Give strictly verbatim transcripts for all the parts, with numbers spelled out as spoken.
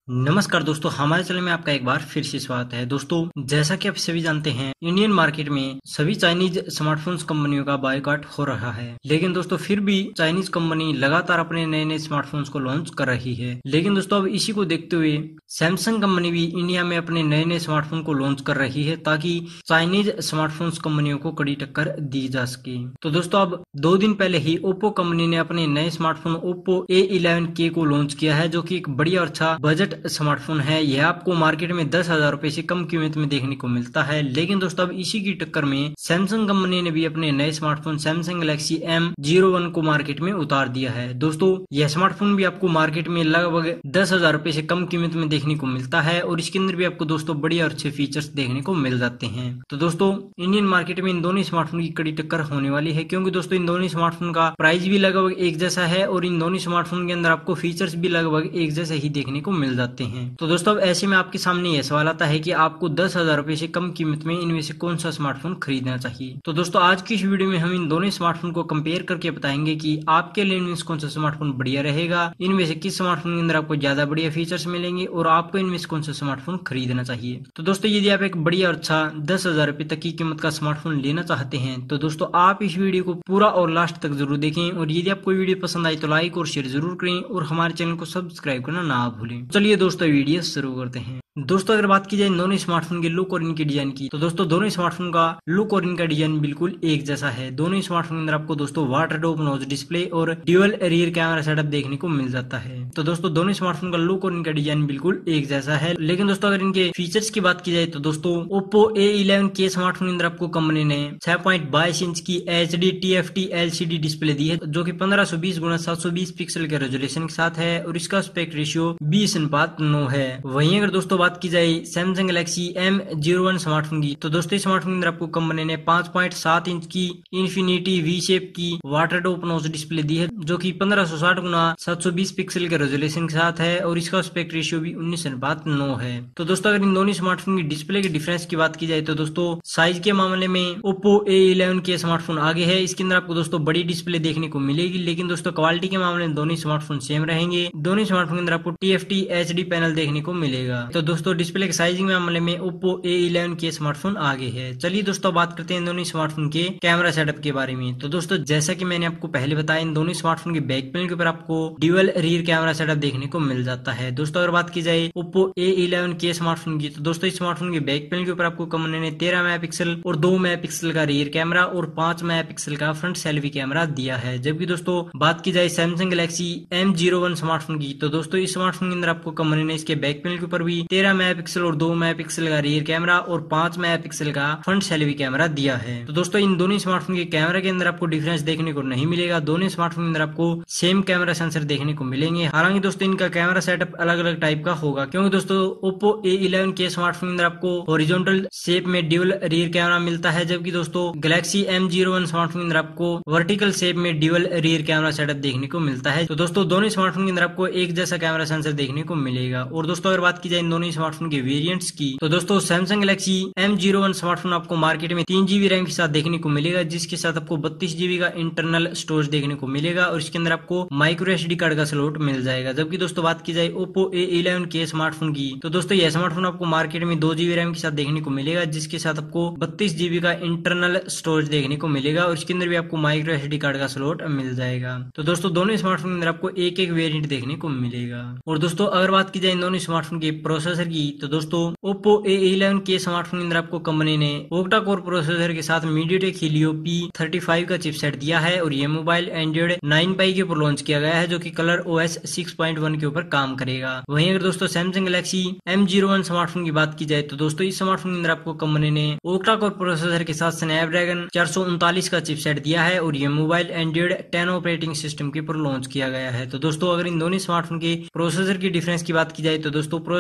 नमस्कार दोस्तों, हमारे चैनल में आपका एक बार फिर से स्वागत है। दोस्तों, जैसा कि आप सभी जानते हैं, इंडियन मार्केट में सभी चाइनीज स्मार्टफोन्स कंपनियों का बायकॉट हो रहा है। लेकिन दोस्तों फिर भी चाइनीज कंपनी लगातार अपने नए नए स्मार्टफोन्स को लॉन्च कर रही है। लेकिन दोस्तों अब इसी को देखते हुए सैमसंग कंपनी भी इंडिया में अपने नए नए स्मार्टफोन को लॉन्च कर रही है ताकि चाइनीज स्मार्टफोन्स कंपनियों को कड़ी टक्कर दी जा सके। तो दोस्तों अब दो दिन पहले ही ओप्पो कंपनी ने अपने नए स्मार्टफोन ओप्पो ए इलेवन के को लॉन्च किया है, जो कि एक बढ़िया और अच्छा बजट स्मार्टफोन है। यह आपको मार्केट में दस हजार रुपए से कम कीमत में देखने को मिलता है। लेकिन दोस्तों अब इसी की टक्कर में सैमसंग कंपनी ने भी अपने नए smartphone Samsung Galaxy M zero one को मार्केट में उतार दिया है। दोस्तों यह स्मार्टफोन भी आपको मार्केट में लगभग दस हजार रुपए से कम कीमत में देखने को मिलता है और इसके अंदर भी आपको दोस्तों बढ़िया और अच्छे फीचर्स देखने को मिल जाते हैं। तो दोस्तों इंडियन मार्केट में इन दोनों स्मार्टफोन की कड़ी टक्कर होने वाली है, क्योंकि दोस्तों इन दोनों स्मार्टफोन का प्राइस भी लगभग एक जैसा है और इन दोनों स्मार्टफोन के अंदर आपको फीचर्स भी लगभग एक जैसे ही देखने को मिल जाते हैं। तो दोस्तों अब ऐसे में आपके सामने यह सवाल आता है कि आपको दस हजार रुपए से कम कीमत में इनमें से कौन सा स्मार्टफोन खरीदना चाहिए। तो दोस्तों आज की इस वीडियो में हम इन दोनों स्मार्टफोन को कंपेयर करके बताएंगे कि आपके लिए इनमें से कौन सा स्मार्टफोन बढ़िया रहेगा, इनमें से किस स्मार्टफोन के अंदर आपको ज्यादा बढ़िया फीचर्स मिलेंगे और आपको इनमें से कौन सा स्मार्टफोन खरीदना चाहिए। तो दोस्तों यदि आप एक बढ़िया और अच्छा दस हजार रुपए तक की कीमत का स्मार्टफोन लेना चाहते हैं तो दोस्तों आप इस वीडियो को पूरा और लास्ट तक जरूर देखें, और यदि आपको वीडियो पसंद आई तो लाइक और शेयर जरूर करें और हमारे चैनल को सब्सक्राइब करना ना भूलें। चलिए दोस्तों वीडियो शुरू करते हैं। दोस्तों अगर बात की जाए इन दोनों स्मार्टफोन के लुक और इनके डिजाइन की, तो दोस्तों दोनों स्मार्टफोन का लुक और इनका डिजाइन बिल्कुल एक जैसा है। दोनों स्मार्टफोन के अंदर आपको दोस्तों वाटर डॉप नोज डिस्प्ले और ड्यूअल रियर कैमरा सेटअप देखने को मिल जाता है। तो दोस्तों दोनों स्मार्टफोन का लुक और इनका डिजाइन बिल्कुल एक जैसा है। लेकिन दोस्तों अगर इनके फीचर्स की बात की जाए तो दोस्तों ओप्पो ए इलेवन के स्मार्टफोन के अंदर आपको कंपनी ने छह पॉइंट बाईस इंच की H D T F T L C D display दी है, जो की पंद्रह सौ बीस गुना सात सौ बीस पिक्सल के रेजोल्यूशन के साथ है और इसका स्पेक्ट रेशियो बीस अनुपात नौ है। वहीं अगर दोस्तों बात की जाए Samsung Galaxy M zero one smartphone की, तो दोस्तों स्मार्टफोन के अंदर आपको कंपनी ने पांच पॉइंट सात इंच की इन्फिनिटी वी शेप की वाटर टॉप नोच डिस्प्ले दी है, जो कि पंद्रह सौ साठ गुना सात सौ बीस पिक्सल के रेजोल्यूशन के साथ है और इसका स्पेक्ट रेशियो भी उन्नीस अनुपात नौ है। तो दोस्तों अगर इन दोनों स्मार्टफोन की डिस्प्ले के डिफरेंस की बात की जाए तो दोस्तों साइज के मामले में ओप्पो ए इलेवन के स्मार्टफोन आगे है। इसके अंदर आपको दोस्तों बड़ी डिस्प्ले देखने को मिलेगी, लेकिन दोस्तों क्वालिटी के मामले में दोनों स्मार्टफोन सेम रहेंगे। दोनों स्मार्टफोन के अंदर आपको T F T H D panel देखने को मिलेगा। तो दोस्तों डिस्प्ले के साइजिंग मामले में ओप्पो ए इलेवन के स्मार्टफोन आगे है। चलिए दोस्तों बात करते हैं इन दोनों स्मार्टफोन के कैमरा सेटअप के बारे में। तो दोस्तों जैसा कि मैंने आपको पहले बताया, इन दोनों स्मार्टफोन के बैक पैनल के ऊपर आपको ड्यूअल रियर कैमरा सेटअप देखने को मिल जाता है। दोस्तों अगर बात की जाए ओप्पो ए इलेवन के स्मार्टफोन की, तो दोस्तों स्मार्टफोन के बैक पैनल के ऊपर आपको कंपनी ने तेरह मेगापिक्सल और दो मेगापिक्सल का रियर कैमरा और पांच मेगापिक्सल का फ्रंट सेल्फी कैमरा दिया है। जबकि दोस्तों बात की जाए Samsung Galaxy M zero one smartphone की, तो दोस्तों इस स्मार्टफोन के अंदर आपको कंपनी ने इसके बैक पैनल के ऊपर भी तेरह मेगापिक्सल और दो मेगापिक्सल का रियर कैमरा और पांच मेगापिक्सल का फ्रंट सेल्फी कैमरा दिया है। तो दोस्तों इन दोनों स्मार्टफोन के कैमरा के अंदर आपको डिफरेंस देखने को नहीं मिलेगा। दोनों स्मार्टफोन के अंदर आपको सेम कैमरा सेंसर देखने को मिलेंगे। हालांकि दोस्तों इनका कैमरा सेटअप अलग अलग टाइप का होगा, क्योंकि दोस्तों ओप्पो ए इलेवन के स्मार्टफोन के अंदर आपको हॉरिजॉन्टल शेप में ड्यूअल रियर कैमरा मिलता है, जबकि दोस्तों Galaxy M zero one smartphone के अंदर आपको वर्टिकल शेप में ड्यूअल रियर कैमरा सेटअप देखने को मिलता है। तो दोस्तों दोनों स्मार्टफोन के अंदर आपको एक जैसा कैमरा सेंसर देखने को मिलेगा। और दोस्तों अगर बात की जाए इन दोनों स्मार्टफोन के वेरिएंट्स की, तो दोस्तों Samsung Galaxy M zero one smartphone आपको मार्केट में तीन जीबी रैम के साथ देखने को मिलेगा, जिसके साथ आपको बत्तीस जीबी का इंटरनल स्टोरेज देखने को मिलेगा और इसके अंदर आपको माइक्रो एसडी कार्ड का स्लॉट मिल जाएगा। जबकि दोस्तों बात की जाए ओप्पो ए इलेवन के स्मार्टफोन की, तो दोस्तों यह स्मार्टफोन आपको मार्केट में दो जीबी रैम के साथ देखने को मिलेगा, जिसके साथ आपको बत्तीस जीबी का इंटरनल स्टोरेज देखने को मिलेगा और इसके अंदर भी आपको माइक्रो एसडी कार्ड का स्लॉट मिल जाएगा। तो दोस्तों दोनों स्मार्टफोन के अंदर आपको एक एक वेरिएंट देखने को मिलेगा। और दोस्तों अगर बात की जाए इन दोनों स्मार्टफोन के प्रोसेसर की, तो दोस्तों ओप्पो ए इलेवन के स्मार्टफोन के अंदर आपको कंपनी ने ओक्टा कोर प्रोसेसर के साथ MediaTek Helio P thirty five का चिपसेट दिया है और ये मोबाइल एंड्रॉइड नाइन पाई के ऊपर लॉन्च किया गया है, जो कि Color OS six point one के ऊपर काम करेगा। वहीं अगर दोस्तों Samsung Galaxy M zero one smartphone की बात की जाए, तो दोस्तों इस स्मार्टफोन के अंदर आपको कंपनी ने ओक्टा कोर प्रोसेसर के साथ स्नैपड्रैगन चार सौ उनतालीस का चिपसेट दिया है और ये mobile Android ten operating system के ऊपर लॉन्च किया गया है। तो दोस्तों अगर इन दोनों स्मार्टफोन के प्रोसेसर की डिफरेंस की बात की जाए, तो दोस्तों प्रोसेसर के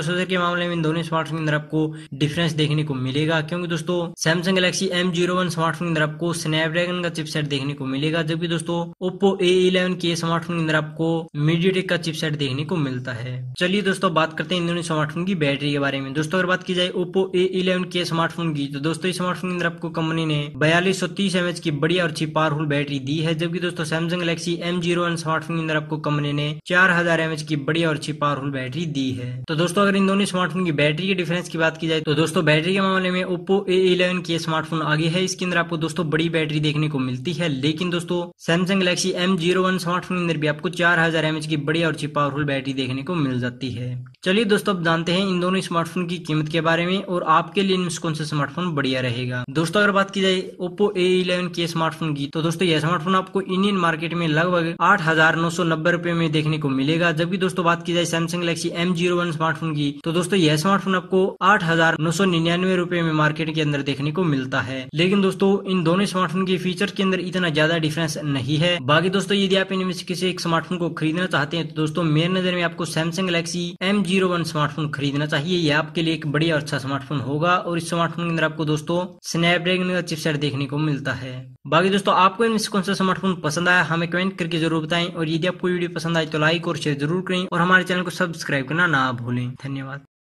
मामले में इन दोनों स्मार्टफोन के अंदर आपको डिफरेंस देखने को मिलेगा, क्योंकि दोस्तों Samsung Galaxy M zero one smartphone के अंदर आपको स्नैपड्रैगन का चिपसेट देखने को मिलेगा, जबकि दोस्तों ओप्पो ए इलेवन के स्मार्टफोन के अंदर आपको मीडियाटेक का चिपसेट देखने को मिलता है। चलिए दोस्तों बात करते हैं इन दोनों स्मार्टफोन की बैटरी के बारे में। दोस्तों अगर बात की जाए ओप्पो ए इलेवन के स्मार्टफोन की, तो दोस्तों इस स्मार्टफोन के अंदर आपको कंपनी ने बयालीस सौ तीस एमएच की बढ़िया और अच्छी पावरफुल बैटरी दी है, जबकि दोस्तों Samsung Galaxy M zero one smartphone के अंदर आपको कंपनी ने चार हजार एमएच की बढ़िया और अच्छी पावरफुल बैटरी दी है। तो दोस्तों अगर इन दोनों स्मार्टफोन की बैटरी के डिफरेंस की बात की जाए, तो दोस्तों बैटरी के मामले में ओप्पो ए इलेवन के स्मार्टफोन आगे है। इसके अंदर आपको दोस्तों बड़ी बैटरी देखने को मिलती है, लेकिन दोस्तों Samsung Galaxy M zero one smartphone के अंदर भी आपको चार हजार एमएच की बढ़िया और अच्छी पावरफुल बैटरी देखने को मिल जाती है। चलिए दोस्तों अब जानते हैं इन दोनों स्मार्टफोन की कीमत के बारे में और आपके लिए इनमें कौन सा स्मार्टफोन बढ़िया रहेगा। दोस्तों अगर बात की जाए ओप्पो ए इलेवन के स्मार्टफोन की, तो दोस्तों यह स्मार्टफोन आपको इंडियन मार्केट में लगभग आठ हजार नौ सौ नब्बे रुपए में देखने को मिलेगा, जबकि दोस्तों बात की जाए Samsung Galaxy M zero one smartphone की, तो दोस्तों यह स्मार्टफोन आपको आठ हजार नौ सौ निन्यानवे रुपए में मार्केट के अंदर देखने को मिलता है। लेकिन दोस्तों इन दोनों स्मार्टफोन के फीचर के अंदर इतना ज्यादा डिफरेंस नहीं है। बाकी दोस्तों यदि आप इनमें से किसी एक स्मार्टफोन को खरीदना चाहते हैं, तो दोस्तों मेरे नजर में आपको Samsung Galaxy M zero one smartphone खरीदना चाहिए। यह आपके लिए एक बढ़िया और अच्छा स्मार्टफोन होगा और इस स्मार्टफोन के अंदर आपको दोस्तों स्नैपड्रैगन का चिपसेट देखने को मिलता है। बाकी दोस्तों आपको इनमें से कौन सा स्मार्टफोन पसंद आया हमें कमेंट करके जरूर बताएं, और यदि आपको वीडियो पसंद आए तो लाइक और शेयर जरूर करें और हमारे चैनल को सब्सक्राइब करना ना भूलें। धन्यवाद।